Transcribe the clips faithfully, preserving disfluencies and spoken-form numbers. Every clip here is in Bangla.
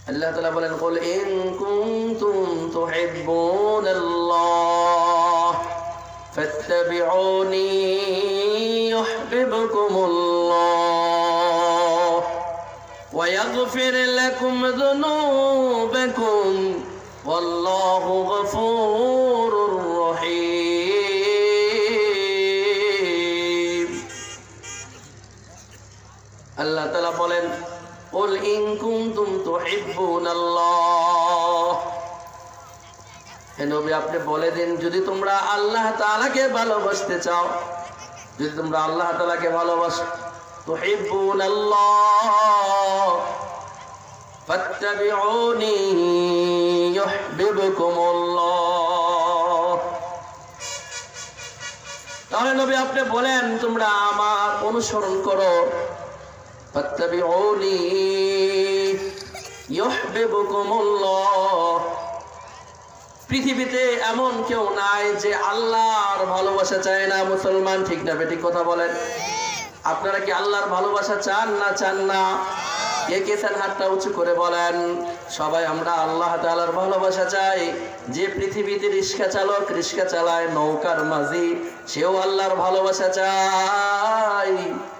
আল্লাহ তাআলা বলেন কুল ইন কুনতুম তুহিব্বুনাল্লাহ ফাত্তাবিউনি ইউহিব্বুকুমুল্লাহ ওয়া ইয়াগফির লাকুম যুনুবাকুম ওয়াল্লাহু গফুরুর রহিম। আল্লাহ তাআলা বলেন কুল ইন কুনতুম তুহিব্বুনাল্লাহ, হে নবী আপনি বলে দিন যদি তোমরা আল্লাহ তাআলাকে ভালোবাসতে চাও, যদি তোমরা আল্লাহ তাআলাকে ভালোবাসো, তুহিব্বুনাল্লাহ ফাত্তাবিউনি ইউহিব্বুকুমুল্লাহ, তাহলে নবী আপনি বলেন তোমরা আমার অনুসরণ করো, ফাত্তাবিউনি ইউহিব্বুকুমুল্লাহ। পৃথিবীতে এমন কেউ নাই যে আল্লাহর ভালোবাসা চায় না। মুসলমান ঠিক না বেঠিক কথা বলেন? আপনারা কি আল্লাহর ভালোবাসা চান না চান না? কে কে চান হাতটা উঁচু করে বলেন। সবাই আমরা আল্লাহ তাআলার ভালোবাসা চাই। যে পৃথিবীতে রিক্সা চালক রিক্সা চালায়, নৌকার মাঝি, সেও আল্লাহর ভালোবাসা চায়।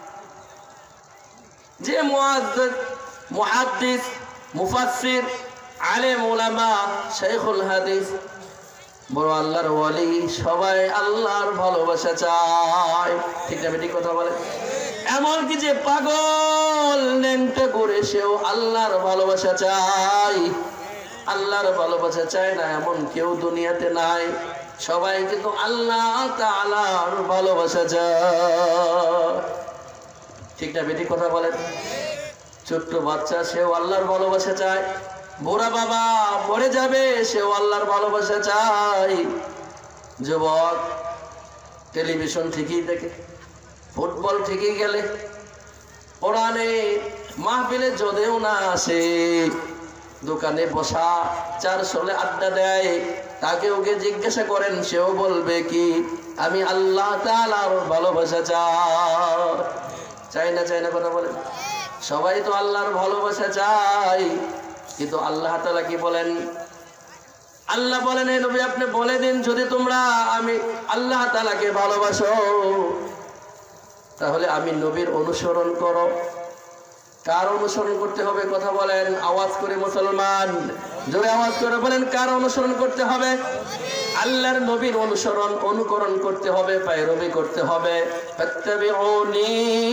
যে মুআদ্দিস মুহাদ্দিস মুফাসসির আলেম উলামা শাইখুল হাদিস বড় আল্লাহর ওয়ালি, সবাই আল্লাহর ভালোবাসা চায়। ঠিক না বেঠিক কথা বলে? এমনকি যে পাগল নেংটা করে সেও আল্লাহর ভালোবাসা চায়। আল্লাহর ভালোবাসা চায় না এমন কেউ দুনিয়াতে নাই। সবাই কিন্তু আল্লাহ তাআলার ভালোবাসা চায়। ঠিক না বেঠিক কথা বলেন? ছোট্ট বাচ্চা সেও আল্লাহর ভালোবাসা চায়। বুড়া বাবা মরে যাবে সেও আল্লাহর ভালোবাসা চায়। যুবক টেলিভিশন ঠিকই দেখে, ফুটবল ঠিকই গেলে, কোরআনে মাহফিলে যদেও না আসে, দোকানে বসা চার সলে আড্ডা দেয়, তাকে ওকে জিজ্ঞাসা করেন সেও বলবে কি আমি আল্লাহ তাআলার ভালোবাসা চাই। চাই না চাই না কথা বলেন? সবাই তো আল্লাহর ভালোবাসা চাই, কিন্তু আল্লাহ তাআলা কি বলেন? আল্লাহ বলেন হে নবী আপনি বলে দিন যদি তোমরা আমি আল্লাহ তাআলাকে ভালোবাসো, তাহলে আমি নবীর অনুসরণ করো। কার অনুসরণ করতে হবে কথা বলেন আওয়াজ করে মুসলমান, জোরে আওয়াজ করে বলেন কার অনুসরণ করতে হবে? আল্লাহর নবীর অনুসরণ অনুকরণ করতে হবে, পায়রবি করতে হবে। ফাত্তাবিউনি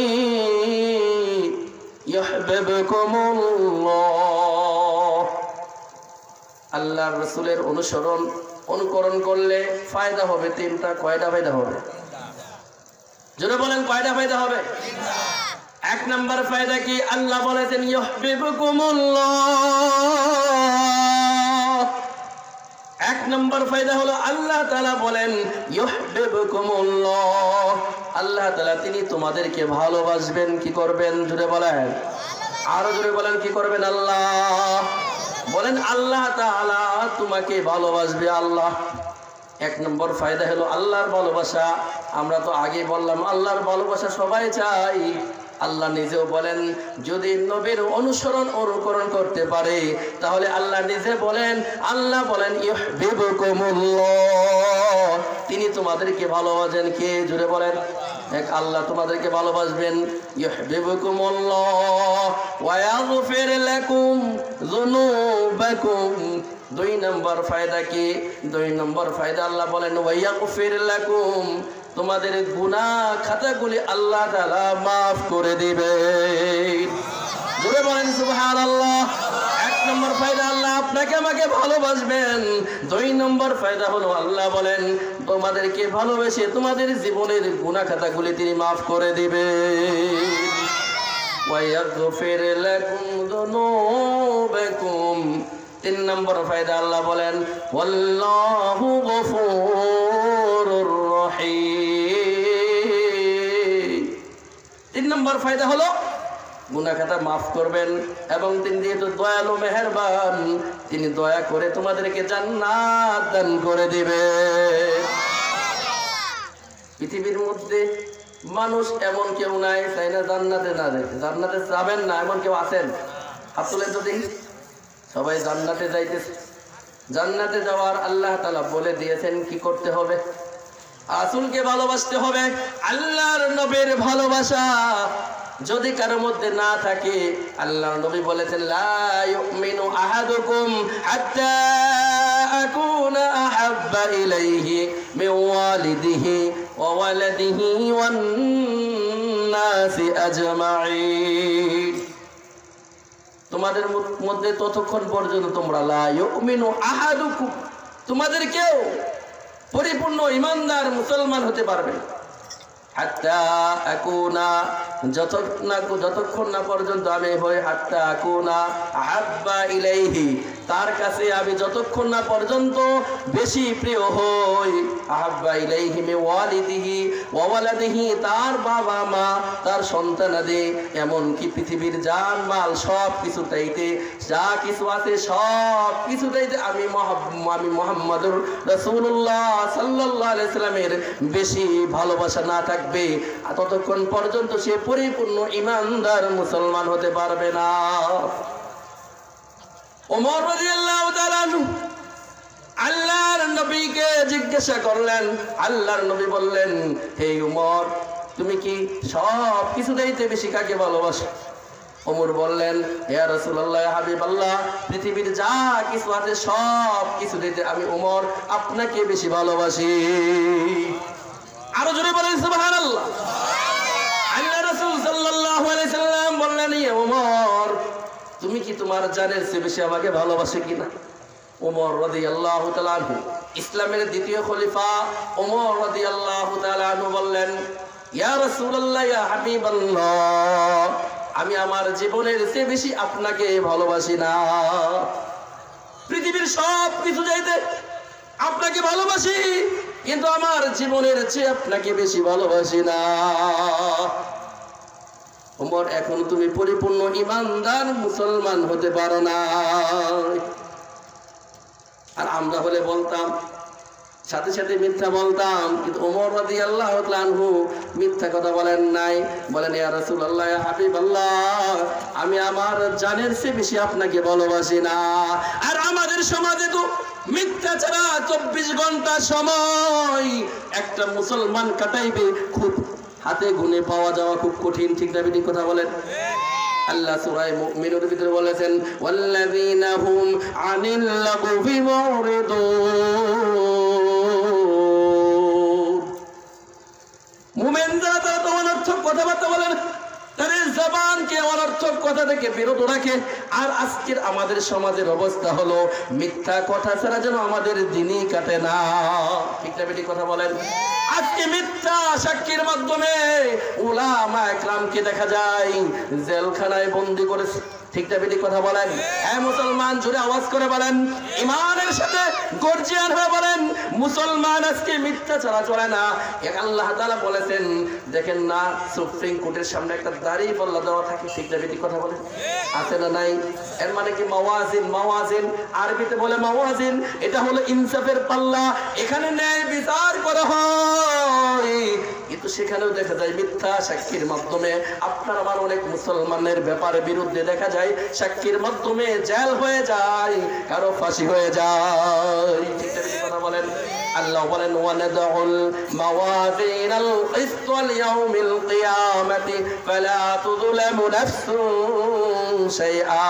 ইউহিব্বুকুমুল্লাহ। আল্লাহর রাসূলের অনুসরণ অনুকরণ করলে ফায়দা হবে তিনটা। কয়টা ফায়দা হবে? জোরে বলেন কয়টা ফায়দা হবে? এক নাম্বার ফায়দা কি? আল্লাহ বলেছেন ইউহিব্বুকুমুল্লাহ। এক নম্বর ফায়দা হলো আল্লাহ তাআলা বলেন ইউহিব্বুকুমুল্লাহ, আল্লাহ তাআলা তিনি তোমাদেরকে ভালোবাসবেন। কি করবেন জোরে বলেন, আরো জোরে বলেন কি করবেন? আল্লাহ বলেন আল্লাহ তাআলা তোমাকে ভালোবাসবে। আল্লাহ এক নম্বর ফায়দা হলো আল্লাহর ভালোবাসা। আমরা তো আগে বললাম আল্লাহর ভালোবাসা সবাই চাই। আল্লাহ নিজেও বলেন যদি নবীর অনুসরণ অনুকরণ করতে পারে তাহলে আল্লাহ নিজে বলেন, আল্লাহ বলেন ইউহিব্বুকুমুল্লাহ, তিনি তোমাদেরকে ভালোবাসেন। কে জুড়ে বলেন? এক আল্লাহ তোমাদেরকে ভালোবাসবেন। ইউহিব্বুকুমুল্লাহ ওয়া ইয়াগফির লাকুম যুনুবাকুম। দুই নম্বর ফায়দা কি? দুই নম্বর ফায়দা আল্লাহ বলেন ওয়া ইয়াগফির লাকুম, তোমাদের গুনাহ খাতাগুলি আল্লাহ তাআলা maaf করে দিবেন। জোরে বলেন সুবহানাল্লাহ। এক নম্বর ফায়দা আল্লাহ আপনাকে আমাকে ভালোবাসবেন। দুই নম্বর ফায়দা হলো আল্লাহ বলেন তোমাদেরকে ভালোবেসে তোমাদের জীবনের গুনাহ খাতাগুলি তিনি maaf করে দিবেন। ওয়া ইয়াগফির লাকুম যুনুবাকুম। তিন নম্বর ফায়দা আল্লাহ বলেন ওয়াল্লাহু গফুরুর রহিম। তিন নম্বর ফায়দা হলো গুনাহ খাতা মাফ করবেন এবং তিনি যেহেতু দয়ালু মেহেরবান, তিনি দয়া করে তোমাদেরকে জান্নাত দান করে দিবেন। পৃথিবীর মধ্যে মানুষ এমন কেউ নাই চাই না জান্নাতে না যেতে, জান্নাতে যাবেন না এমন কেউ আছেন? হাত তুলেন তো দেখি। সবাই জান্নাতে যাইতেছে। জান্নাতে যাওয়ার আল্লাহ তাআলা বলে দিয়েছেন কি করতে হবে, রাসূলকে ভালোবাসতে হবে। আল্লাহর নবীর ভালোবাসা যদি কারোর মধ্যে না থাকে, আল্লাহর নবী বলেছেন লা ইউমিনু আহাদুকুম হাত্তা আকুনা আহাব্বা ইলাইহি মিন ওয়ালিদিহি ওয়া ওয়ালাদিহি ওয়ান নাসি আজমাইন। তোমাদের মধ্যে ততক্ষণ পর্যন্ত তোমরা লা ইউমিনু আহাদুকুম, তোমাদের কেউ পরিপূর্ণ ইমানদার মুসলমান হতে পারবে না, হাত্তা আকুনা, যতক্ষণ না পর্যন্ত আমি হই হাত্তা আকুনা আহাব্বা ইলাইহি, তার কাছে আমি যতক্ষণ না পর্যন্ত বেশি প্রিয় হই, আহাব্বা ইলাইহি মিন ওয়ালিদিহি ওয়া ওয়ালাদিহি, তার বাবা মা তার সন্তানাদি এমনকি পৃথিবীর জান মাল সব কিছু তাইতে যা কিছু আছে সব কিছু তাইতে আমি আমি মুহাম্মদুর রাসূলুল্লাহ সাল্লাল্লাহু আলাইহি সাল্লামের বেশি ভালোবাসা না থাকবে, ততক্ষণ পর্যন্ত সে পরিপূর্ণ ইমানদার মুসলমান হতে পারবে না। ওমর রাদিয়াল্লাহু তাআলা আল্লাহর নবীকে জিজ্ঞাসা করলেন, আল্লাহর নবী বললেন হে ওমর, তুমি কি সব কিছু দিতে বেশি কাকে ভালোবাসো? ওমর বললেন ইয়া রাসূলুল্লাহ ইয়া হাবিবাল্লাহ, পৃথিবীর যা কিছু আছে সব কিছু দিতে আমি ওমর আপনাকে বেশি ভালোবাসি। আরো জোরে বলেন সুবহানাল্লাহ। আল্লাহ রাসূল সাল্লাল্লাহু আলাইহি সাল্লাম বললেন ইয়া ওমর, তুমি কি তোমার জানের চেয়ে বেশি আমাকে ভালোবাসো কিনা? ওমর রাদিয়াল্লাহু তাআলা আনহু, ইসলামের দ্বিতীয় খলিফা ওমর রাদিয়াল্লাহু তাআলা আনহু বললেন ইয়া রাসূলুল্লাহ ইয়া হাবিবাল্লাহ, আমি আমার জীবনের চেয়ে বেশি আপনাকে ভালোবাসি না। পৃথিবীর সব কিছু যাইতে আপনাকে ভালোবাসি, কিন্তু আমার জীবনের চেয়ে আপনাকে বেশি ভালোবাসি না। ওমর, এখন তুমি পরিপূর্ণ ইমানদার মুসলমান হতে পারো না। আর আমরা হলে বলতাম, সাথে সাথে মিথ্যা বলতাম, কিন্তু ওমর রাদিয়াল্লাহু তাআলা আনহু মিথ্যা কথা বলেন নাই। বলেন ইয়া রাসূলুল্লাহ ইয়া হাবিবাল্লাহ, আমি আমার জানের চেয়ে বেশি আপনাকে ভালোবাসি না। আর আমাদের সমাজে তো মিথ্যা ছাড়া চব্বিশ ঘন্টা সময় একটা মুসলমান কাটাইবে খুব হাতে গুনে পাওয়া যাওয়া খুব কঠিন, ঠিক না বেঠিক কথা বলেন? আল্লাহ সূরা মুমিনুর ভিতরে বলেছেন ওয়াল্লাযীনা হুম আনিল লাগবি মুরিদুন, মুমিন যারা তারা তো অনর্থক কথাবার্তা বলেন, তাদের জবানকে অনর্থক কথা থেকে বিরত রাখে। আর আজকের আমাদের সমাজের অবস্থা হলো মিথ্যা কথা ছাড়া যেন আমাদের দিনই কাটে না, ঠিক না বেঠিক কথা বলেন? আজকে মিথ্যা সাক্ষীর মাধ্যমে উলামা একরামকে দেখা যায় জেলখানায় বন্দী করেছে, ঠিক না বেঠিক কথা বলেন? হ্যাঁ মুসলমান, জোরে আওয়াজ করে বলেন, ইমানের সাথে গর্জিয়ান হয়ে বলেন, মুসলমান আজকে মিথ্যা ছাড়া চলে না। এক আল্লাহ তাআলা বলেছেন, দেখেন না সুপ্রিম কোর্টের সামনে একটা দাড়ি পাল্লা দেওয়া থাকে, ঠিক না বেঠিক কথা বলেন? আছে না নাই? এর মানে কি মাওয়াজিন, মাওয়াজিন আরবিতে বলে মাওয়াজিন, এটা হলো ইনসাফের পাল্লা, এখানে ন্যায় বিচার করা হয়। কিন্তু সেখানেও দেখা যায় মিথ্যা সাক্ষীর মাধ্যমে আপনার আমার অনেক মুসলমানের ব্যাপারে বিরুদ্ধে দেখা যায় সাক্ষীর মাধ্যমে জেল হয়ে যায়, কারো ফাঁসি হয়ে যায়, ঠিক আছে কথা বলেন? আল্লাহ বলেন ওয়ানাদউল মাওয়াজিনাল কিসত লিয়াউমিল কিয়ামাতি ফালা তুযলামু নাফসুন শাইআ।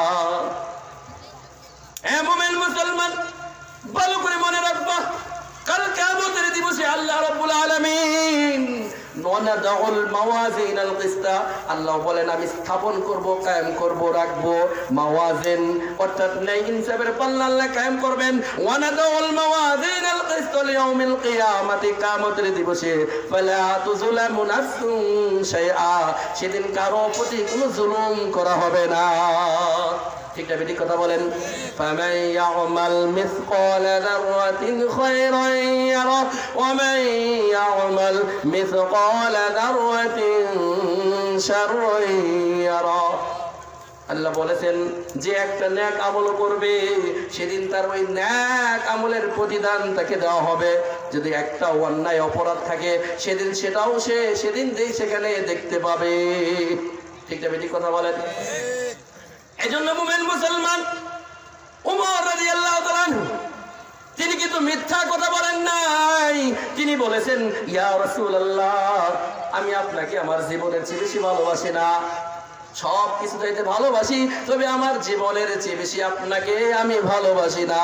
হে মুমিন মুসলমান, ভালো করে মনে রাখবা, কাল কিয়ামতের দিবসে আল্লাহ রাব্বুল আলামিন ওয়ানাদউল মাওয়াজিনাল কিসত, আল্লাহ বলেন আমি স্থাপন করব, কায়েম করব, রাখবো মাওয়াজিন, অর্থাৎ ন্যায় ইনসাফের পাল্লা আল্লাহ কায়েম করবেন। ওয়ানাদউল মাওয়াজিনাল কিসত লিয়াউমিল কিয়ামাতি, কিয়ামতের দিবসে ফালা তুযলামু নাফসুন শাইআ, সেদিন কারো প্রতি কোনো জুলুম করা হবে না, ঠিক না বেঠিক কথা বলেন? ফামান ইয়ামাল মিসকালা যাররাতিন খায়রান ইয়ারা ওয়া মান ইয়ামাল মিসকালা যাররাতিন শাররান ইয়ারা। আল্লাহ বলেছেন যে একটা নেক আমল করবে সেদিন তার ওই নেক আমলের প্রতিদান তাকে দেওয়া হবে। যদি একটা অন্যায় অপরাধ থাকে সেদিন সেটাও সে সেদিন সেখানে দেখতে পাবে, ঠিক না বেঠিক কথা বলেন? এজন্য মুমিন মুসলমান মিথ্যা কথা বলেন নাই, তিনি বলেছেন ইয়া রাসূলুল্লাহ আমি আপনাকে আমার জীবনের চেয়ে বেশি ভালোবাসি না, সব কিছু চাইতে ভালোবাসি, তবে আমার জীবনের চেয়ে বেশি আপনাকে আমি ভালোবাসি না।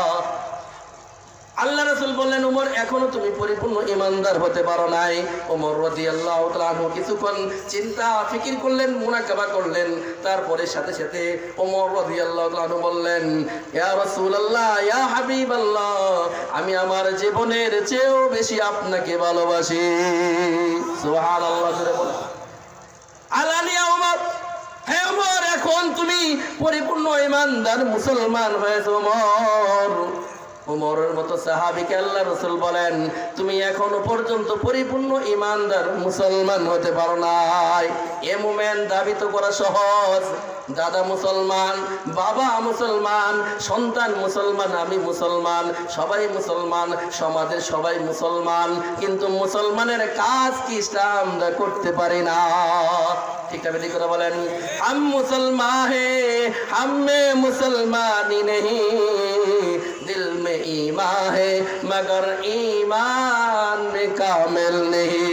আল্লাহ রাসূল বললেন ওমর এখনো তুমি পরিপূর্ণ ঈমানদার হতে পারো নাই। ওমর রাদিয়াল্লাহু তাআলা আনহু কিছুক্ষণ চিন্তা ফিকির করলেন, মুনাকাবা করলেন, তারপরে সাথে সাথে ওমর রাদিয়াল্লাহু তাআলা আনহু বললেন ইয়া রাসূলুল্লাহ ইয়া হাবিবাল্লাহ আমি আমার জীবনের চেয়েও বেশি আপনাকে ভালোবাসি। সুবহানাল্লাহ জোরে বলেন। আলানিয়া ওমর, হে ওমর এখন তুমি পরিপূর্ণ ঈমানদার মুসলমান হয়েছো। ওমর ওমরের মতো সাহাবীকে আল্লাহ রাসূল বলেন তুমি এখনো পর্যন্ত পরিপূর্ণ ঈমানদার মুসলমান হতে পারো নাই। এ মুমিন দাবি তো করা সহজ, দাদা মুসলমান, বাবা মুসলমান, সন্তান মুসলমান, আমি মুসলমান, সবাই মুসলমান, সমাজের সবাই মুসলমান, কিন্তু মুসলমানের কাজ কি আমরা করতে পারি না। ঠিক না বেশি কথা বলেন? হাম মুসলমান হে হাম মে মুসলমানি নেহি, দিল মে ঈমান হে মগর ঈমান মে কামিল নেহি।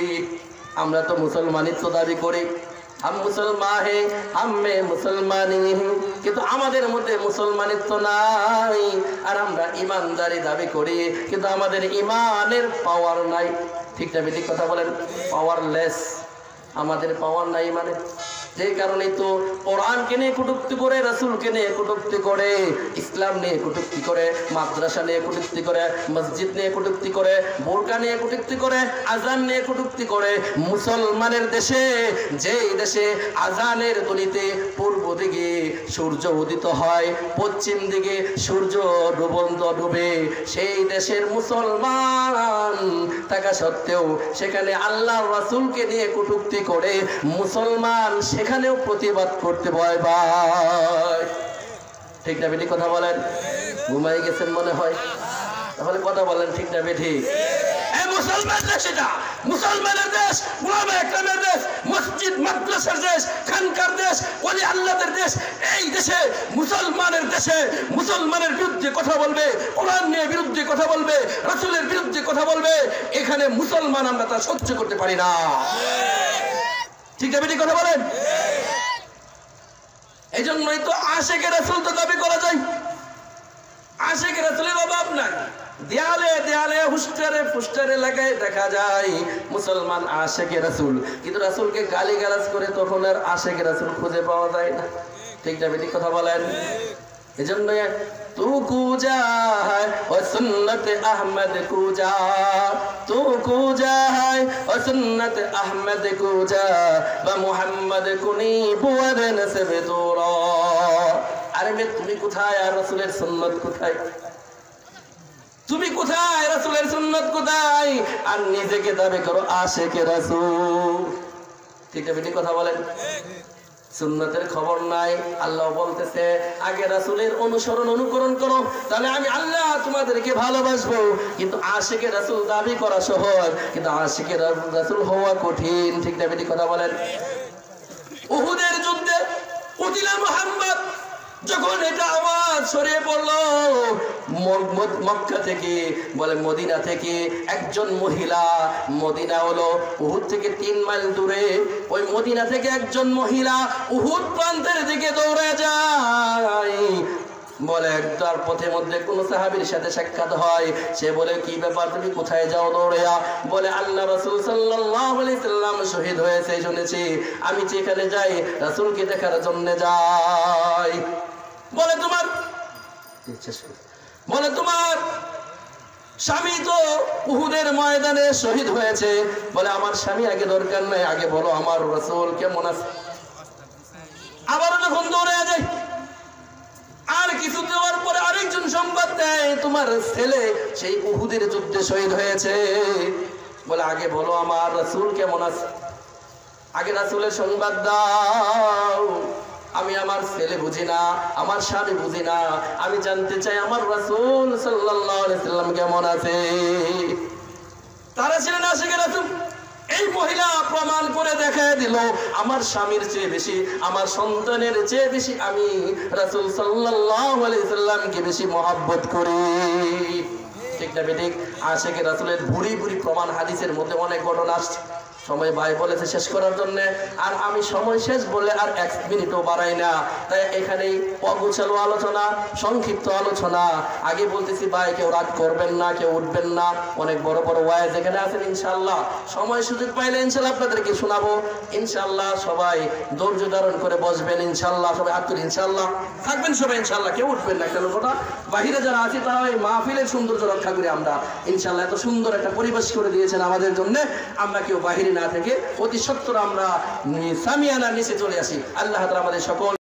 আমরা তো মুসলমানিত্ব দাবি করি, হাম মুসলমান হে হাম মে মুসলমানি নেহি, কিন্তু আমাদের মধ্যে মুসলমানিত্ব নাই, আর আমরা ঈমানদারি দাবি করি কিন্তু আমাদের ঈমানের পাওয়ার নাই। ঠিক না বেশি কথা বলেন? পাওয়ারলেস, আমাদের পাওয়ার নাই। মানে যে কারণে তো কোরআনকে নিয়ে কটূক্তি করে, রাসূলকে নিয়ে কটূক্তি করে, ইসলাম নিয়ে কটূক্তি করে, মাদ্রাসা নিয়ে কটূক্তি করে, মসজিদ নিয়ে কটূক্তি করে, বোরকা নিয়ে কটূক্তি করে, আজান নিয়ে কটূক্তি করে। মুসলমানের দেশে, যেই দেশে আজানের ধ্বনিতে পূর্ব দিকে সূর্য উদিত হয়, পশ্চিম দিকে সূর্য ডুবন্ত ডুবে, সেই দেশের মুসলমান থাকা সত্ত্বেও সেখানে আল্লাহর রাসূলকে নিয়ে কটূক্তি করে মুসলমান সেখানেও প্রতিবাদ করতে ভয় পায়। ঠিক না বেঠি কথা বলেন? ঘুমাই গেছেন মনে হয়, তাহলে কথা বলেন ঠিক না বেঠি? মুসলমান দেশ, এটা মুসলমানের দেশ, উলামা একরামের দেশ, মসজিদ মাদ্রাসার দেশ, খানকার দেশ, ওলি আল্লাহদের দেশ। এই দেশে মুসলমানের দেশে মুসলমানের বিরুদ্ধে কথা বলবে, কোরআন নিয়ে বিরুদ্ধে কথা বলবে, রাসূলের বিরুদ্ধে কথা বলবে, এখানে মুসলমান আমরা তা সহ্য করতে পারি না। ঠিক না বেটি কথা বলেন? এই জন্যই তো আশেকে রাসূল তো দাবি করা যায়, আশেকে রাসূলের অভাব নাই। দেয়ালে দেয়ালে হুস্টারে ফুস্টারে লাগায় দেখা যায় মুসলমান আশেকে রাসূল, কিন্তু রাসূলকে গালি গালাজ করে তখন আর আশেকে রাসূল খুঁজে পাওয়া যায় না। ঠিক না বেটি কথা বলেন? এজন্য তু কুজা है और सुन्नत अहमद कुजा, तू कुजा है और सुन्नत अहमद कुजा व मोहम्मद कुनी बुअरन से बेदूरा। আরে মে তুমি কোথায় আর রাসূলের সুন্নাত কোথায়? তুমি কোথায়? রাসূলের সুন্নাত কোথায়? আর নিজেকে দাবি করো আশিকে রাসূল। ঠিক আছে কথা বলেন? সুন্নতের খবর নাই। আল্লাহ বলতেছে আগে রাসূলের অনুসরণ অনুকরণ করো, তাহলে আমি আল্লাহ তোমাদেরকে ভালোবাসবো। কিন্তু আশিকে রাসূল দাবি করা সহজ, কিন্তু আশিকে রাসূল হওয়া কঠিন। ঠিক না বেটি কথা বলেন? উহুদের যুদ্ধে উদিলা মুহাম্মদ যখন এটা আওয়াজ ছড়িয়ে পড়লো মক্কা থেকে, বলে মদিনা থেকে, একজন মহিলা, মদিনা হলো উহুদ থেকে তিন মাইল দূরে, ওই মদিনা থেকে একজন মহিলা উহুদ প্রান্তের দিকে দৌড়ে যায়। বলে একটার পথে মধ্যে কোন সাহাবীর সাথে সাক্ষাৎ হয়, সে বলে কি ব্যাপার তুমি কোথায় যাও দৌড়িয়া? বলে আল্লাহ রাসূল সাল্লাল্লাহু আলাইহি সাল্লাম শহীদ হয়েছে শুনেছি, আমি যেখানে যাই রাসূলকে দেখার জন্য যাই। বলে তোমার বলে তোমার স্বামী তো উহুদের ময়দানে শহীদ হয়েছে। বলে আমার স্বামী আগে দরকার নাই, আগে বলো আমার রাসূল কেমন আছে। আবারও যখন দৌড়ে যায়, আর কিছু দেওয়ার পরে আরেকজন সংবাদ দেয় তোমার ছেলে সেই উহুদের যুদ্ধে শহীদ হয়েছে। বলে আগে বলো আমার রাসূল কেমন আছে, আগে রাসূলের সংবাদ দাও। আমি আমার ছেলে বুঝি না, আমার স্বামী বুঝি না, আমি জানতে চাই আমার রাসূল সাল্লাল্লাহু আলাইহি সাল্লাম কেমন আছে। তারা ছিলেন আশিকে রাসূল। এই মহিলা প্রমাণ করে দেখায় দিল আমার স্বামীর চেয়ে বেশি, আমার সন্তানের চেয়ে বেশি আমি রাসূল সাল্লাল্লাহু আলাইহি সাল্লামকে বেশি মহব্বত করি। ঠিক না বেঠিক? আশিকে রাসূলের ভুরি ভুরি প্রমাণ হাদিসের মধ্যে অনেক ঘটনা আসছে। সময় ভাই বলেছে শেষ করার জন্য, আর আমি সময় শেষ বলে আর এক মিনিটও বাড়াই না। তাই এখানেই অগোছালো আলোচনা, সংক্ষিপ্ত আলোচনা। আগে বলতেছি ভাই কেউ রাগ করবেন না, কেউ উঠবেন না। অনেক বড় বড় ওয়াইজ এখানে আছেন, ইনশাআল্লাহ সময় সুযোগ পাইলে ইনশাআল্লাহ আপনাদেরকে শোনাবো। ইনশাআল্লাহ সবাই ধৈর্য ধারণ করে বসবেন, ইনশাআল্লাহ সবাই হাত তুলে ইনশাআল্লাহ থাকবেন সবাই, ইনশাআল্লাহ কেউ উঠবেন না। কেন কথা বাহিরে যারা আছি তারা এই মাহফিলের সৌন্দর্য রক্ষা করি আমরা, ইনশাআল্লাহ এত সুন্দর একটা পরিবেশ করে দিয়েছেন আমাদের জন্য। আমরা কেউ বাহিরে না থেকে অতি সত্বর আমরা সামিয়ানার নিচে চলে আসি। আল্লাহ তাআলা আমাদের সকল